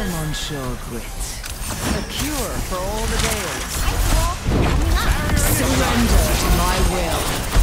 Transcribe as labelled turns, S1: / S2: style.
S1: Monsieur Grit. A cure for all the days.
S2: Coming up.
S1: Surrender to my will.